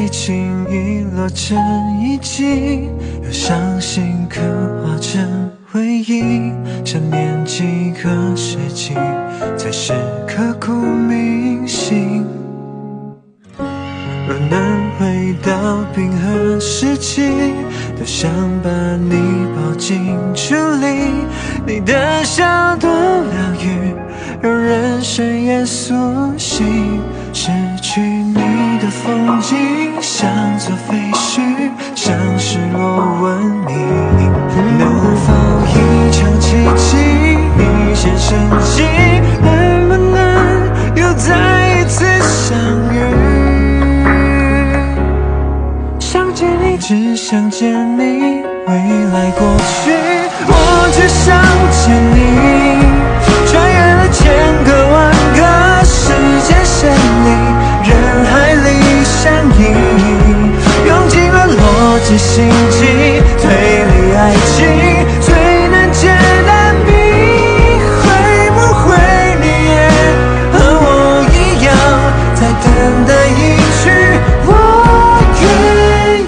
轻易落成遗迹，又相信刻画成回忆。这年几个世纪，才是刻骨铭心。若能回到冰河时期，多想把你抱进处理。你的笑多疗愈，让人深夜苏醒。失去你的风景，像座废墟，像失落文明。能否一场奇迹，一线生机？能不能又再一次相遇？想见你，只想见你，未来过去，我只想见你。穿越了千个万个时间线里，人海里相依，用尽了逻辑心机，推理爱情最难解的谜。会不会你也和我一样，在等待一句我愿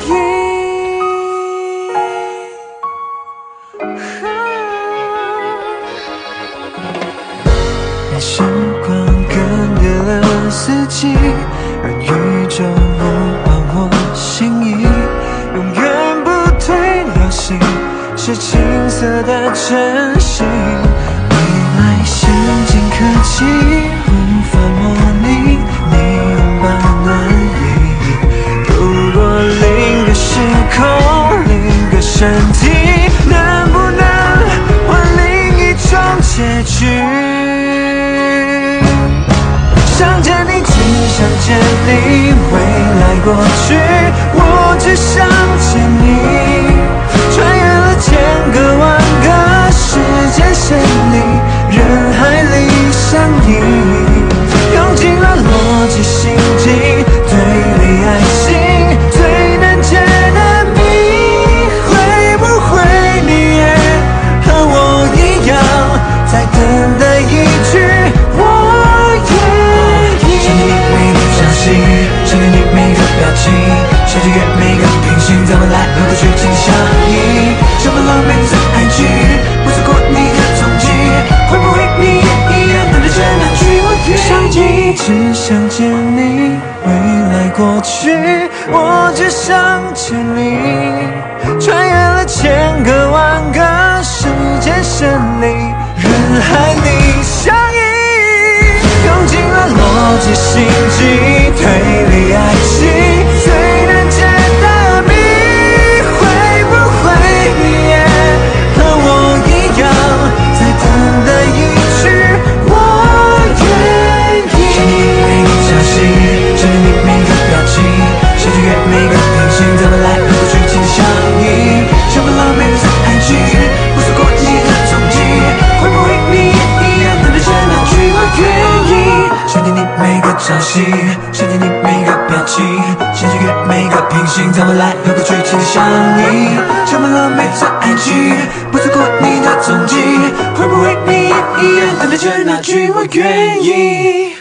意？时光更迭了四季，让宇宙无关我心意。永远不退流行，是青涩的真心。未来先进科技无法模拟你拥抱暖意。如果另个时空，另个身体，能不能换另一种结局？想见你，只想见你，未来过去，我只想见你。穿越了千个万个时间线里，人海里相依，用尽了逻辑心机，推理爱情最难解的谜。会不会你也和我一样，在等待一句我愿意？想见你每个朝夕，想见你每个表情，想穿越每个平行，在未来和过去紧相依。什么狼狈在爱情，不错过你的踪迹。会不会你也一样，等待着那句我愿意？想见你，只想见你，未来过去，我只想见你。穿越了千个万个时间线里，人海里相依，用尽了逻辑心机，推理爱情最难解的谜。会不会你也和我一样，在等待一句我愿意？想你每个朝夕，想见你每个表情，想穿越每个平行，在未来和过去紧相依。什么狼狈在爱情，不错过你的踪迹。会不会你也一样，等待着那句我愿意？想见你每个朝夕，想见你每个表情，想穿越每个平行，在未来和过去紧相依。什么狼狈在爱情，不错过你的踪迹。会不会你也一样，等待着那句我愿意？